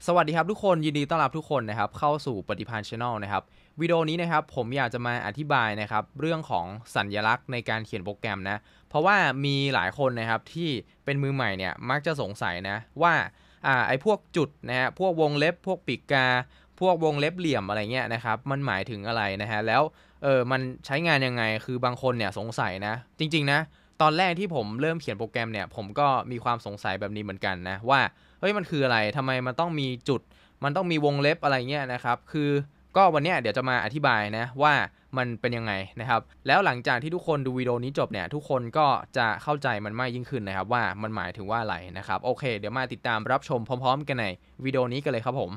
สวัสดีครับทุกคนยินดีต้อนรับทุกคนนะครับเข้าสู่ปฏิภาณ Channel นะครับวิดีโอนี้นะครับผมอยากจะมาอธิบายนะครับเรื่องของสัญลักษณ์ในการเขียนโปรแกรมนะเพราะว่ามีหลายคนนะครับที่เป็นมือใหม่เนี่ยมักจะสงสัยนะว่าไอ้พวกจุดนะฮะพวกวงเล็บพวกปีกกาพวกวงเล็บเหลี่ยมอะไรเงี้ยนะครับมันหมายถึงอะไรนะฮะแล้วมันใช้งานยังไงคือบางคนเนี่ยสงสัยนะจริงๆนะตอนแรกที่ผมเริ่มเขียนโปรแกรมเนี่ยผมก็มีความสงสัยแบบนี้เหมือนกันนะว่าเฮ้ยมันคืออะไรทำไมมันต้องมีจุดมันต้องมีวงเล็บอะไรเงี้ยนะครับคือก็วันนี้เดี๋ยวจะมาอธิบายนะว่ามันเป็นยังไงนะครับแล้วหลังจากที่ทุกคนดูวิดีโอนี้จบเนี่ยทุกคนก็จะเข้าใจมันมากยิ่งขึ้นนะครับว่ามันหมายถึงว่าอะไรนะครับโอเคเดี๋ยวมาติดตามรับชมพร้อมๆกันในวิดีโอนี้กันเลยครับผม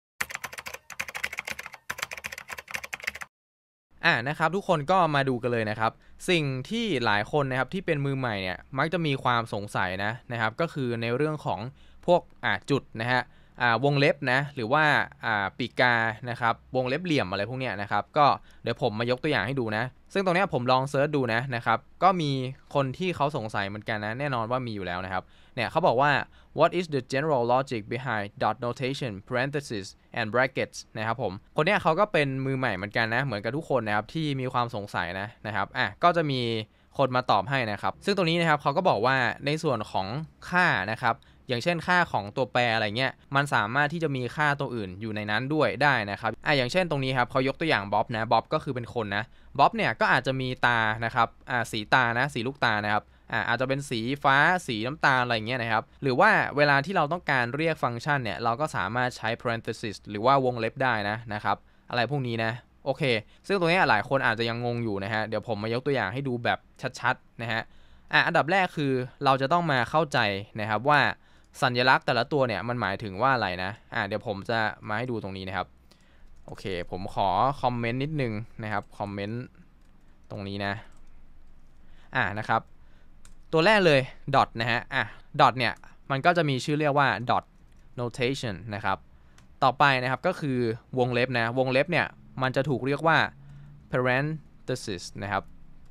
นะครับทุกคนก็มาดูกันเลยนะครับสิ่งที่หลายคนนะครับที่เป็นมือใหม่เนี่ยมักจะมีความสงสัยนะครับก็คือในเรื่องของพวกจุดนะฮะวงเล็บนะหรือว่าปีกกานะครับวงเล็บเหลี่ยมอะไรพวกเนี้ยนะครับก็เดี๋ยวผมมายกตัวอย่างให้ดูนะซึ่งตรงเนี้ยผมลองเซิร์ชดูนะครับก็มีคนที่เขาสงสัยเหมือนกันนะแน่นอนว่ามีอยู่แล้วนะครับเนี่ยเขาบอกว่า what is the general logic behind dot notation parentheses and brackets นะครับผมคนเนี้ยเขาก็เป็นมือใหม่เหมือนกันนะเหมือนกับทุกคนนะครับที่มีความสงสัยนะครับก็จะมีคนมาตอบให้นะครับซึ่งตรงนี้นะครับเขาก็บอกว่าในส่วนของค่านะครับอย่างเช่นค่าของตัวแปรอะไรเงี้ยมันสามารถที่จะมีค่าตัวอื่นอยู่ในนั้นด้วยได้นะครับอย่างเช่นตรงนี้ครับเขายกตัวอย่างบ๊อบนะบ๊อบก็คือเป็นคนนะบ๊อบเนี่ยก็อาจจะมีตานะครับสีตานะสีลูกตานะครับอาจจะเป็นสีฟ้าสีน้ำตาลอะไรเงี้ยนะครับหรือว่าเวลาที่เราต้องการเรียกฟังก์ชันเนี่ยเราก็สามารถใช้ parenthesis หรือว่าวงเล็บได้นะครับอะไรพวกนี้นะโอเคซึ่งตรงนี้หลายคนอาจจะยังงงอยู่นะฮะเดี๋ยวผมมายกตัวอย่างให้ดูแบบชัดๆนะฮะอันดับแรกคือเราจะต้องมาเข้าใจนะครับว่าสัญลักษณ์แต่ละตัวเนี่ยมันหมายถึงว่าอะไรนะเดี๋ยวผมจะมาให้ดูตรงนี้นะครับโอเคผมขอคอมเมนต์นิดนึงนะครับคอมเมนต์ตรงนี้นะนะครับตัวแรกเลย dot นะฮะdot เนี่ยมันก็จะมีชื่อเรียกว่า dot notation นะครับต่อไปนะครับก็คือวงเล็บนะวงเล็บเนี่ยมันจะถูกเรียกว่า parenthesis นะครับ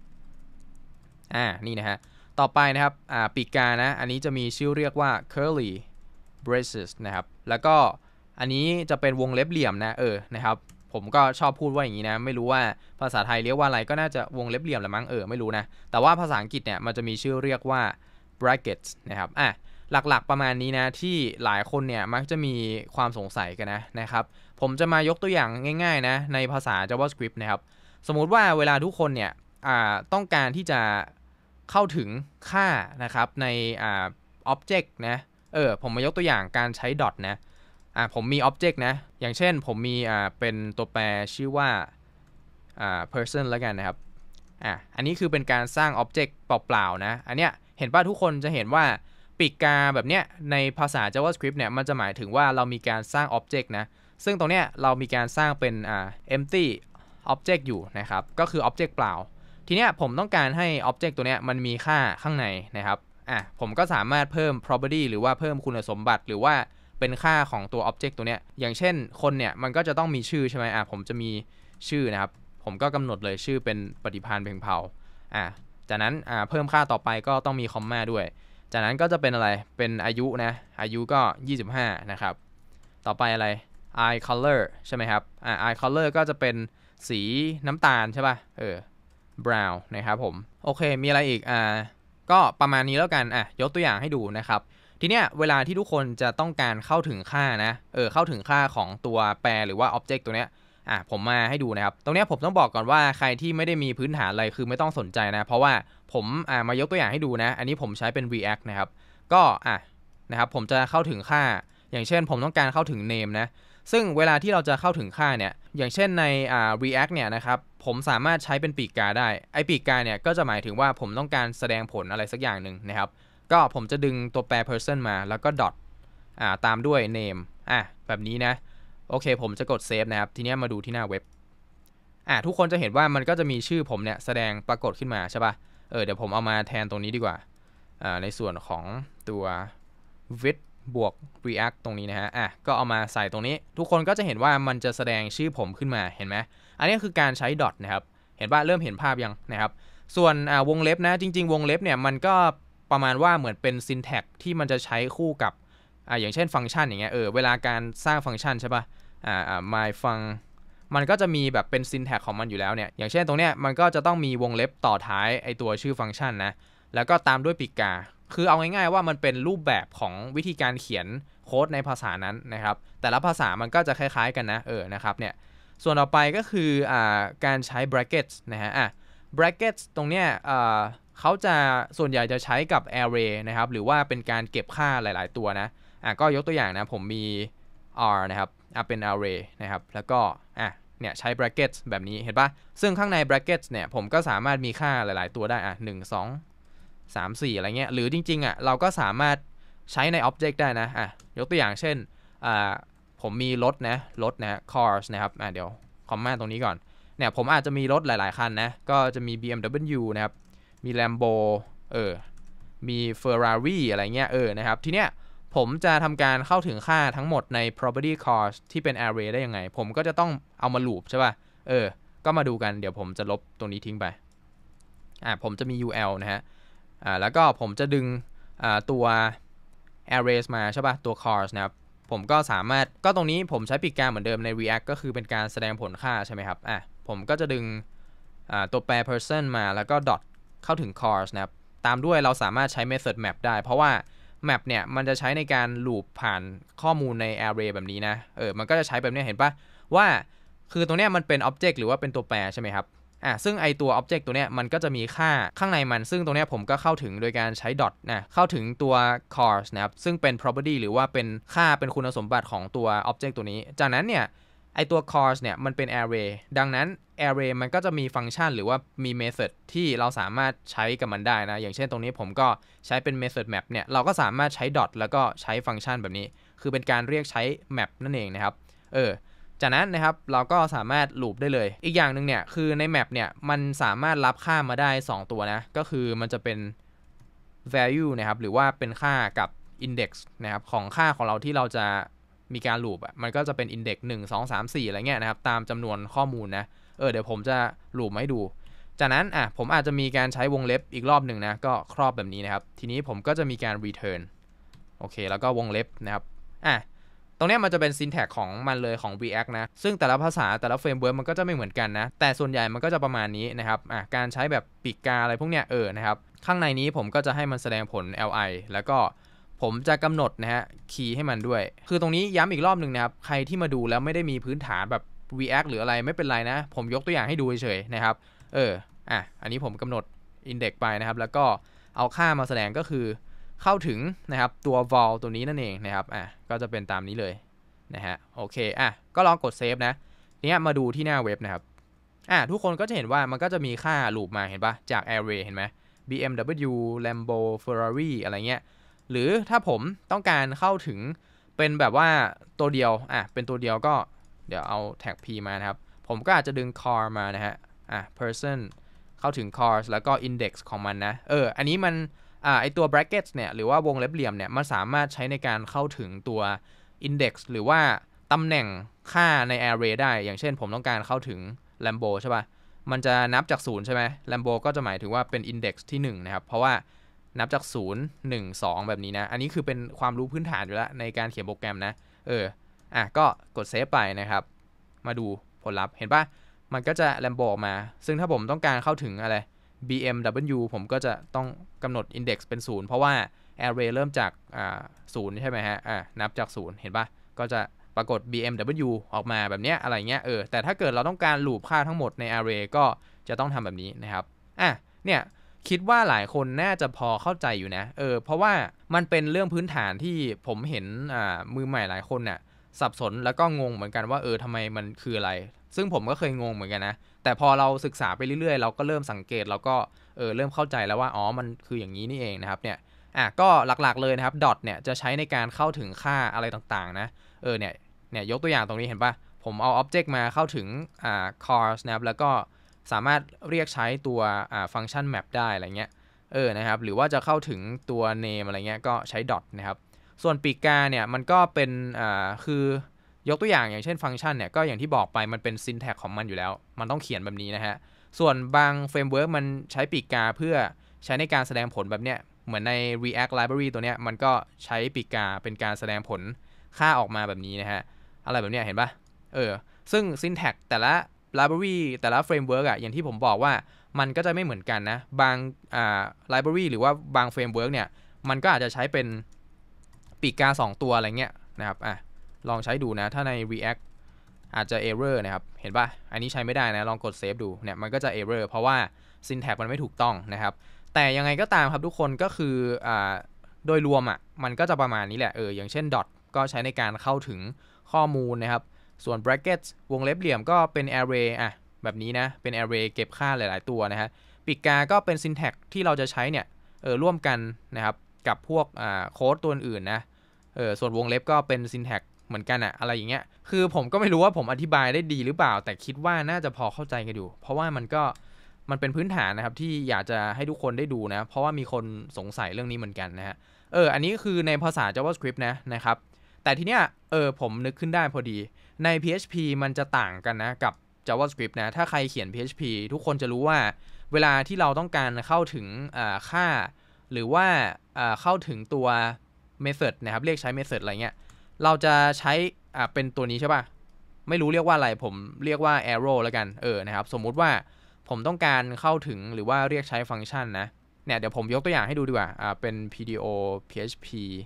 นี่นะฮะต่อไปนะครับปีกกานะอันนี้จะมีชื่อเรียกว่า curly braces นะครับแล้วก็อันนี้จะเป็นวงเล็บเหลี่ยมนะครับผมก็ชอบพูดว่าอย่างนี้นะไม่รู้ว่าภาษาไทยเรียกว่าอะไรก็น่าจะวงเล็บเหลี่ยมแหละมั้งไม่รู้นะแต่ว่าภาษาอังกฤษเนี่ยมันจะมีชื่อเรียกว่า brackets นะครับหลักๆประมาณนี้นะที่หลายคนเนี่ยมักจะมีความสงสัยกันนะครับผมจะมายกตัวอย่างง่ายๆนะในภาษา JavaScript นะครับสมมุติว่าเวลาทุกคนเนี่ยต้องการที่จะเข้าถึงค่านะครับในobject นะผมมายกตัวอย่างการใช้ dot นะผมมี object นะอย่างเช่นผมมีเป็นตัวแปรชื่อว่าperson แล้วกันนะครับอันนี้คือเป็นการสร้าง object เปล่าๆนะอันเนี้ยเห็นป่ะทุกคนจะเห็นว่าปีกกาแบบเนี้ยในภาษา JavaScript เนี่ยมันจะหมายถึงว่าเรามีการสร้าง object นะซึ่งตรงเนี้ยเรามีการสร้างเป็นempty object อยู่นะครับก็คือ object เปล่าทีเนี้ยผมต้องการให้ object ตัวเนี้ยมันมีค่าข้างในนะครับผมก็สามารถเพิ่ม property หรือว่าเพิ่มคุณสมบัติหรือว่าเป็นค่าของตัว object ตัวเนี้ยอย่างเช่นคนเนี่ยมันก็จะต้องมีชื่อใช่ไหมผมจะมีชื่อนะครับผมก็กำหนดเลยชื่อเป็นปฏิภาณเพ่งเผาจากนั้นเพิ่มค่าต่อไปก็ต้องมีคอมมาด้วยจากนั้นก็จะเป็นอะไรเป็นอายุนะอายุก็25นะครับต่อไปอะไร eye color ใช่ไหมครับeye color ก็จะเป็นสีน้ำตาลใช่ป่ะbrown นะครับผมโอเคมีอะไรอีกก็ประมาณนี้แล้วกันยกตัวอย่างให้ดูนะครับทีเนี้ยเวลาที่ทุกคนจะต้องการเข้าถึงค่านะเข้าถึงค่าของตัวแปรหรือว่า object ตัวเนี้ยผมมาให้ดูนะครับตรงนี้ผมต้องบอกก่อนว่าใครที่ไม่ได้มีพื้นฐานอะไรคือไม่ต้องสนใจนะเพราะว่าผมมายกตัวอย่างให้ดูนะอันนี้ผมใช้เป็น React นะครับก็นะครับผมจะเข้าถึงค่าอย่างเช่นผมต้องการเข้าถึง name นะซึ่งเวลาที่เราจะเข้าถึงค่าเนี่ยอย่างเช่นในReact เนี่ยนะครับผมสามารถใช้เป็นปีกกาได้ไอ้ปีกกาเนี่ยก็จะหมายถึงว่าผมต้องการแสดงผลอะไรสักอย่างหนึ่งนะครับก็ผมจะดึงตัวแปร person มาแล้วก็ dot ตามด้วย name แบบนี้นะโอเคผมจะกดเซฟนะครับทีนี้มาดูที่หน้าเว็บทุกคนจะเห็นว่ามันก็จะมีชื่อผมเนี่ยแสดงปรากฏขึ้นมาใช่ป่ะเดี๋ยวผมเอามาแทนตรงนี้ดีกว่าในส่วนของตัว with บวก react ตรงนี้นะฮะก็เอามาใส่ตรงนี้ทุกคนก็จะเห็นว่ามันจะแสดงชื่อผมขึ้นมาเห็นไหมอันนี้คือการใช้ dot นะครับเห็นป่ะเริ่มเห็นภาพยังนะครับส่วนวงเล็บนะจริงๆวงเล็บเนี่ยมันก็ประมาณว่าเหมือนเป็น syntax ที่มันจะใช้คู่กับอย่างเช่นฟังก์ชันอย่างเงี้ยเวลาการสร้างฟังก์ชันใช่ป่ะmy func มันก็จะมีแบบเป็น syntax ของมันอยู่แล้วเนี่ยอย่างเช่นตรงเนี้ยมันก็จะต้องมีวงเล็บต่อท้ายไอตัวชื่อฟังก์ชันนะแล้วก็ตามด้วยปีกกาคือเอาง่ายๆว่ามันเป็นรูปแบบของวิธีการเขียนโค้ดในภาษานั้นนะครับแต่ละภาษามันก็จะคล้ายๆกันนะนะครับเนี่ยส่วนต่อไปก็คือการใช้ brackets นะฮะbrackets ตรงเนี้ยเขาจะส่วนใหญ่จะใช้กับ array นะครับหรือว่าเป็นการเก็บค่าหลายๆตัวนะก็ยกตัวอย่างนะผมมี r นะครับเป็น array นะครับแล้วก็เนี่ยใช้ brackets แบบนี้เห็นปะซึ่งข้างใน brackets เนี่ยผมก็สามารถมีค่าหลายๆตัวได้1 2 3 4อะไรเงี้ยหรือจริงๆเราก็สามารถใช้ใน object ได้นะยกตัวอย่างเช่นผมมีรถนะcars นะครับเดี๋ยวคอมมาตรงนี้ก่อนเนี่ยผมอาจจะมีรถหลายๆคันนะก็จะมี BMW นะครับมี Lambo มี Ferrari อะไรเงี้ยนะครับทีเนี้ยผมจะทำการเข้าถึงค่าทั้งหมดใน property cars ที่เป็น array ได้ยังไงผมก็จะต้องเอามา loop ใช่ป่ะก็มาดูกันเดี๋ยวผมจะลบตรงนี้ทิ้งไปผมจะมี ul นะฮะแล้วก็ผมจะดึงตัว arrays มาใช่ป่ะตัว cars นะครับผมก็สามารถก็ตรงนี้ผมใช้ปีกกาเหมือนเดิมใน React ก็คือเป็นการแสดงผลค่าใช่ไหมครับผมก็จะดึงตัวแปร person มาแล้วก็ dot เข้าถึง cars นะครับตามด้วยเราสามารถใช้ method map ได้เพราะว่า map เนี่ยมันจะใช้ในการ loop ผ่านข้อมูลใน array แบบนี้นะมันก็จะใช้แบบนี้เห็นปะว่าคือตรงเนี้ยมันเป็น object หรือว่าเป็นตัวแปรใช่ไหมครับซึ่งไอตัว object ตัวเนี้ยมันก็จะมีค่าข้างในมันซึ่งตรงเนี้ยผมก็เข้าถึงโดยการใช้ dot นะเข้าถึงตัว cars นะครับซึ่งเป็น property หรือว่าเป็นค่าเป็นคุณสมบัติของตัว object ตัวนี้จากนั้นเนี่ยไอตัว cars เนี่ยมันเป็น array ดังนั้น array มันก็จะมีฟังก์ชันหรือว่ามี method ที่เราสามารถใช้กับมันได้นะอย่างเช่นตรงนี้ผมก็ใช้เป็น method map เนี่ยเราก็สามารถใช้ dot แล้วก็ใช้ฟังก์ชันแบบนี้คือเป็นการเรียกใช้ map นั่นเองนะครับจากนั้นนะครับเราก็สามารถ loop ได้เลยอีกอย่างหนึ่งเนี่ยคือใน map เนี่ยมันสามารถรับค่ามาได้2ตัวนะก็คือมันจะเป็น value นะครับหรือว่าเป็นค่ากับ index นะครับของค่าของเราที่เราจะมีการ loop มันก็จะเป็น index 1 2 3 4อะไรเงี้ยนะครับตามจำนวนข้อมูลนะเดี๋ยวผมจะ loop มาให้ดูจากนั้นผมอาจจะมีการใช้วงเล็บอีกรอบหนึ่งนะก็ครอบแบบนี้นะครับทีนี้ผมก็จะมีการ return โอเคแล้วก็วงเล็บนะครับตรงนี้มันจะเป็น syntax ของมันเลยของ React นะซึ่งแต่ละภาษาแต่ละ framework มันก็จะไม่เหมือนกันนะแต่ส่วนใหญ่มันก็จะประมาณนี้นะครับการใช้แบบปีกกาอะไรพวกเนี้ยนะครับข้างในนี้ผมก็จะให้มันแสดงผล li แล้วก็ผมจะกำหนดนะฮะคีย์ให้มันด้วยคือตรงนี้ย้ำอีกรอบหนึ่งนะครับใครที่มาดูแล้วไม่ได้มีพื้นฐานแบบ React หรืออะไรไม่เป็นไรนะผมยกตัวอย่างให้ดูเฉยๆนะครับอันนี้ผมกำหนด index ไปนะครับแล้วก็เอาค่ามาแสดงก็คือเข้าถึงนะครับตัว vol ตัวนี้นั่นเองนะครับก็จะเป็นตามนี้เลยนะฮะโอเคก็ลองกดเซฟนะเนี้ยมาดูที่หน้าเว็บนะครับทุกคนก็จะเห็นว่ามันก็จะมีค่า loop มาเห็นปะจาก array เห็นไหม BMW Lambo Ferrari อะไรเงี้ยหรือถ้าผมต้องการเข้าถึงเป็นแบบว่าตัวเดียวเป็นตัวเดียวก็เดี๋ยวเอาแท็ก p มานะครับผมก็อาจจะดึง car มานะฮะperson เข้าถึง cars แล้วก็ index ของมันนะอันนี้มันไอตัว brackets เนี่ยหรือว่าวงเล็บเหลี่ยมเนี่ยมันสามารถใช้ในการเข้าถึงตัว index หรือว่าตำแหน่งค่าใน array ได้อย่างเช่นผมต้องการเข้าถึง Lambo ใช่ป่ะมันจะนับจาก0ใช่ไหม Lambo ก็จะหมายถึงว่าเป็น index ที่1นะครับเพราะว่านับจาก0 1 2แบบนี้นะอันนี้คือเป็นความรู้พื้นฐานอยู่แล้วในการเขียนโปรแกรมนะก็กดเซฟไปนะครับมาดูผลลัพธ์เห็นป่ะมันก็จะ Lambo ออกมาซึ่งถ้าผมต้องการเข้าถึงอะไรBMW ผมก็จะต้องกำหนด index เป็น0เพราะว่า array เริ่มจาก0ใช่ไหมฮะนับจาก0เห็นปะก็จะปรากฏ BMW ออกมาแบบเนี้ยอะไรเงี้ยแต่ถ้าเกิดเราต้องการ loop ค่าทั้งหมดใน array ก็จะต้องทำแบบนี้นะครับเนี่ยคิดว่าหลายคนน่าจะพอเข้าใจอยู่นะเพราะว่ามันเป็นเรื่องพื้นฐานที่ผมเห็นมือใหม่หลายคนน่ะสับสนแล้วก็งงเหมือนกันว่าทำไมมันคืออะไรซึ่งผมก็เคยงงเหมือนกันนะแต่พอเราศึกษาไปเรื่อยๆเราก็เริ่มสังเกตเราก็เริ่มเข้าใจแล้วว่ามันคืออย่างนี้นี่เองนะครับเนี่ยก็หลักๆเลยนะครับ dot เนี่ยจะใช้ในการเข้าถึงค่าอะไรต่างๆนะเนี่ยยกตัวอย่างตรงนี้เห็นปะผมเอา object มาเข้าถึงcars นะครับแล้วก็สามารถเรียกใช้ตัวฟังก์ชัน map ได้อะไรเงี้ยนะครับหรือว่าจะเข้าถึงตัว name อะไรเงี้ยก็ใช้ dot นะครับส่วนปีกกาเนี่ยมันก็เป็นคือยกตัวอย่างเช่นฟังก์ชันเนี่ยก็อย่างที่บอกไปมันเป็น syntax ของมันอยู่แล้วมันต้องเขียนแบบนี้นะฮะส่วนบางเฟรมเวิร์กมันใช้ปีกกาเพื่อใช้ในการแสดงผลแบบเนี้ยเหมือนใน React Library ตัวเนี้ยมันก็ใช้ปีกกาเป็นการแสดงผลค่าออกมาแบบนี้นะฮะอะไรแบบเนี้ยเห็นปะซึ่ง syntax แต่ละ library แต่ละ framework อ่ะอย่างที่ผมบอกว่ามันก็จะไม่เหมือนกันนะบางlibrary หรือว่าบาง framework เนี่ยมันก็อาจจะใช้เป็นปีกกา2ตัวอะไรเงี้ยนะครับลองใช้ดูนะถ้าใน React อาจจะ error นะครับเห็นปะอันนี้ใช้ไม่ได้นะลองกด save ดูเนี่ยมันก็จะ error เพราะว่า syntax มันไม่ถูกต้องนะครับแต่ยังไงก็ตามครับทุกคนก็คือโดยรวมมันก็จะประมาณนี้แหละอย่างเช่น dot ก็ใช้ในการเข้าถึงข้อมูลนะครับส่วน bracket วงเล็บเหลี่ยมก็เป็น array แบบนี้นะเป็น array เก็บค่าหลายๆตัวนะฮะปีกกาก็เป็น syntax ที่เราจะใช้เนี่ยร่วมกันนะครับกับพวกโค้ดตัวอื่นนะส่วนวงเล็บก็เป็น syntax เหมือนกันอะไรอย่างเงี้ยคือผมก็ไม่รู้ว่าผมอธิบายได้ดีหรือเปล่าแต่คิดว่าน่าจะพอเข้าใจกันอยู่เพราะว่ามันเป็นพื้นฐานนะครับที่อยากจะให้ทุกคนได้ดูนะเพราะว่ามีคนสงสัยเรื่องนี้เหมือนกันนะฮะอันนี้คือในภาษา JavaScript นะครับแต่ทีเนี้ยผมนึกขึ้นได้พอดีใน PHP มันจะต่างกันนะกับ JavaScript นะถ้าใครเขียน PHP ทุกคนจะรู้ว่าเวลาที่เราต้องการเข้าถึงค่าหรือว่าเข้าถึงตัว method นะครับเรียกใช้ method อะไรเงี้ยเราจะใช้เป็นตัวนี้ใช่ป่ะไม่รู้เรียกว่าอะไรผมเรียกว่า arrow แล้วกันนะครับสมมุติว่าผมต้องการเข้าถึงหรือว่าเรียกใช้ฟังก์ชันนะเนี่ยเดี๋ยวผมยกตัวอย่างให้ดูดีกว่าเป็น PDO PHP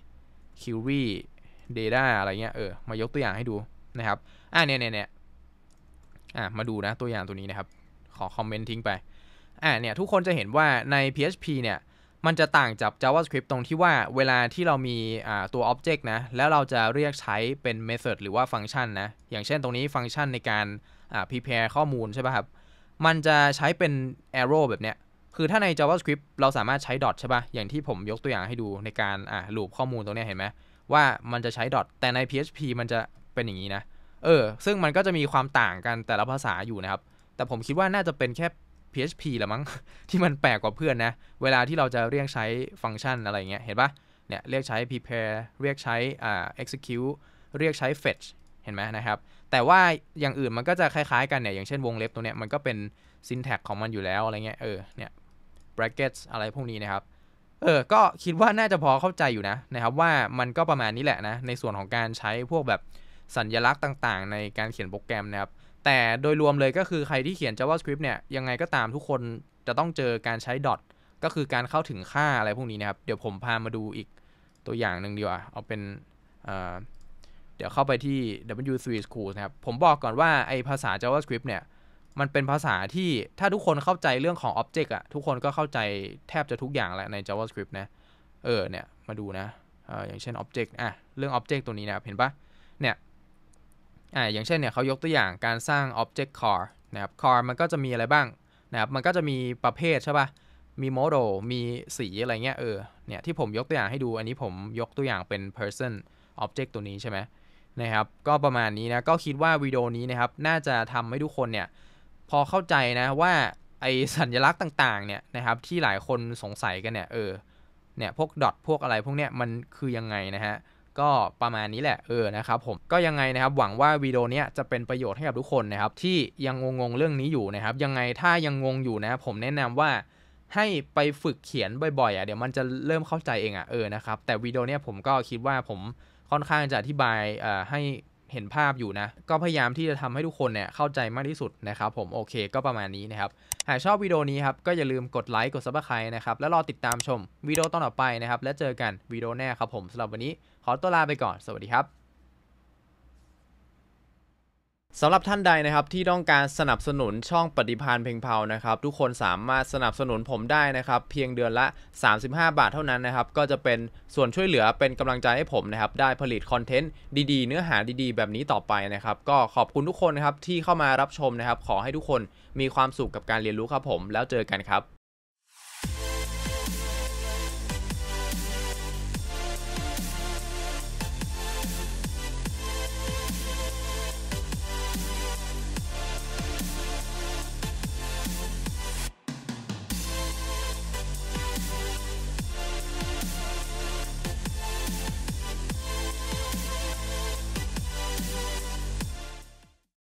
query data อะไรเงี้ยมายกตัวอย่างให้ดูนะครับเนี่ยมาดูนะตัวอย่างตัวนี้นะครับขอคอมเมนต์ทิ้งไปเนี่ยทุกคนจะเห็นว่าใน PHP เนี่ยมันจะต่างจาก JavaScript ตรงที่ว่าเวลาที่เรามีตัว object นะแล้วเราจะเรียกใช้เป็น method หรือว่าฟังก์ชันนะอย่างเช่นตรงนี้ฟังก์ชันในการprepare ข้อมูลใช่ป่ะครับมันจะใช้เป็น arrow แบบเนี้ยคือถ้าใน JavaScript เราสามารถใช้ dot ใช่ป่ะอย่างที่ผมยกตัวอย่างให้ดูในการลูปข้อมูลตรงนี้เห็นไหมว่ามันจะใช้ dot แต่ใน PHP มันจะเป็นอย่างนี้นะซึ่งมันก็จะมีความต่างกันแต่ละภาษาอยู่นะครับแต่ผมคิดว่าน่าจะเป็นแค่ PHP ละมั้ง ที่มันแปลกกว่าเพื่อนนะเวลาที่เราจะเรียกใช้ฟังก์ชันอะไรเงี้ยเห็นปะเนี่ยเรียกใช้ prepare เรียกใช้execute เรียกใช้ fetch เห็นไหมนะครับแต่ว่าอย่างอื่นมันก็จะคล้ายๆกันเนี่ยอย่างเช่นวงเล็บตัวเนี้ยมันก็เป็น syntax ของมันอยู่แล้วอะไรเงี้ยเนี่ย brackets อะไรพวกนี้นะครับก็คิดว่าน่าจะพอเข้าใจอยู่นะครับว่ามันก็ประมาณนี้แหละนะในส่วนของการใช้พวกแบบสัญลักษณ์ต่างๆในการเขียนโปรแกรมนะครับแต่โดยรวมเลยก็คือใครที่เขียน JavaScript เนี่ยยังไงก็ตามทุกคนจะต้องเจอการใช้ dot ก็คือการเข้าถึงค่าอะไรพวกนี้นะครับเดี๋ยวผมพามาดูอีกตัวอย่างหนึ่งดีกว่าเอาเป็นเดี๋ยวเข้าไปที่ W3 School นะครับผมบอกก่อนว่าไอภาษา JavaScript เนี่ยมันเป็นภาษาที่ถ้าทุกคนเข้าใจเรื่องของ Object ทุกคนก็เข้าใจแทบจะทุกอย่างแหละใน JavaScript นะเนี่ยมาดูนะอย่างเช่น Object เรื่อง Object ตัวนี้นะครับเห็นปะเนี่ยอย่างเช่นเนี่ยเขายกตัวอย่างการสร้าง Object Car นะครับ Car มันก็จะมีอะไรบ้างนะครับมันก็จะมีประเภทใช่ปะมี model มีสีอะไรเงี้ยเนี่ยที่ผมยกตัวอย่างให้ดูอันนี้ผมยกตัวอย่างเป็น person object ตัวนี้ใช่ไหมนะครับก็ประมาณนี้นะก็คิดว่าวิดีโอนี้นะครับน่าจะทำให้ทุกคนเนี่ยพอเข้าใจนะว่าไอสัญลักษณ์ต่างๆเนี่ยนะครับที่หลายคนสงสัยกันเนี่ยเนี่ยพวก dot พวกอะไรพวกเนี้ยมันคือยังไงนะฮะก็ประมาณนี้แหละนะครับผมก็ยังไงนะครับหวังว่าวิดีโอนี้จะเป็นประโยชน์ให้กับทุกคนนะครับที่ยังงงเรื่องนี้อยู่นะครับยังไงถ้ายังงงอยู่นะผมแนะนำว่าให้ไปฝึกเขียนบ่อยๆเดี๋ยวมันจะเริ่มเข้าใจเองนะครับแต่วิดีโอนี้ผมก็คิดว่าผมค่อนข้างจะอธิบายให้เห็นภาพอยู่นะก็พยายามที่จะทำให้ทุกคนเนี่ยเข้าใจมากที่สุดนะครับผมโอเคก็ประมาณนี้นะครับหากชอบวิดีโอนี้ครับก็อย่าลืมกดไลค์กด Subscribe นะครับแล้วรอติดตามชมวิดีโอต่อไปนะครับและเจอกันวิดีโอหน้าครับผมสำหรับวันนี้ขอตัวลาไปก่อนสวัสดีครับสำหรับท่านใดนะครับที่ต้องการสนับสนุนช่องปฏิภาณเพ็งเผานะครับทุกคนสามารถสนับสนุนผมได้นะครับเพียงเดือนละ35 บาทเท่านั้นนะครับก็จะเป็นส่วนช่วยเหลือเป็นกำลังใจให้ผมนะครับได้ผลิตคอนเทนต์ดีๆเนื้อหาดีๆแบบนี้ต่อไปนะครับก็ขอบคุณทุกคนนะครับที่เข้ามารับชมนะครับขอให้ทุกคนมีความสุขกับการเรียนรู้ครับผมแล้วเจอกันครับ